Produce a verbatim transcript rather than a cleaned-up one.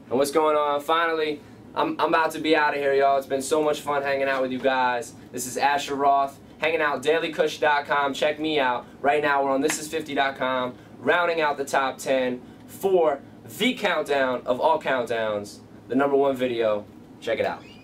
And what's going on? Finally, I'm, I'm about to be out of here, y'all. It's been so much fun hanging out with you guys. This is Asher Roth, hanging out daily kush dot com. Check me out. Right now, we're on this is fifty dot com, rounding out the top ten for the countdown of all countdowns, the number one video. Check it out.